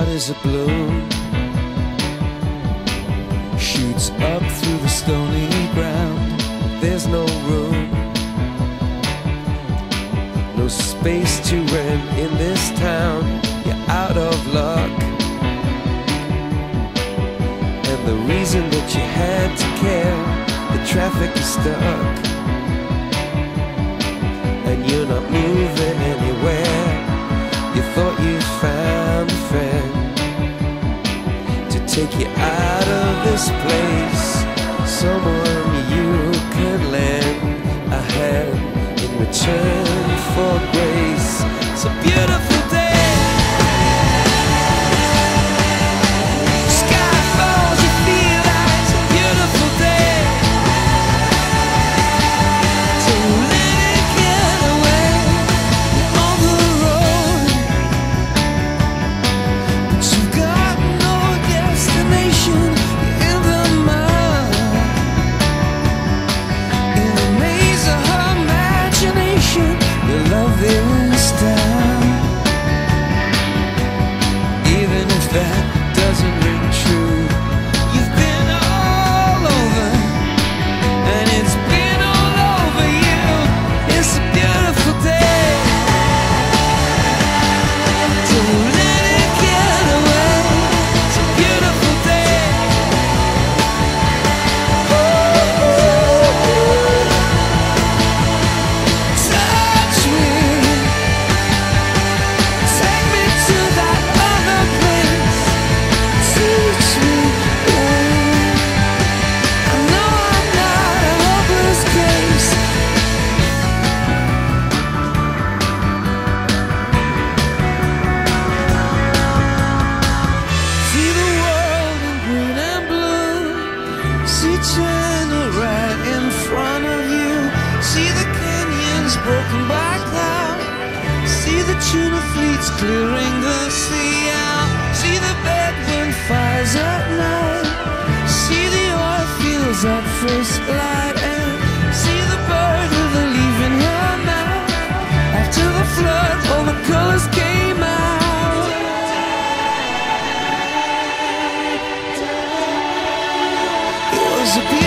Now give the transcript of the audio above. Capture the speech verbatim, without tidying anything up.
heart is a bloom, shoots up through the stony ground. There's no room, no space to rent in this town. You're out of luck, and the reason that you had to care, the traffic is stuck, and you're not moving anywhere. You thought you found a friend to take you out of this place, someone you could lend a hand in return for grace. It's a beautiful day. Sky falls, you feel like it's a beautiful day. So let it get away on the road, but you've got no destination. You're in the mud, in the maze of her imagination. Your love is down, even if that doesn't ring true. You've been all over, and it's been all over you. It's a beautiful day. Don't let it get away. It's a beautiful day. Touch me, take me to that other place. Teach me, babe. I know I'm not a hopeless case. See the world in green and blue. See China right in front of you. See the canyons broken by cloud. See the tuna fleets clearing the sea out. See the bedroom fires at night. See the oil fields at first light. And see the bird with a leaf in her mouth. After the flood, all the colors came out. It was a beautiful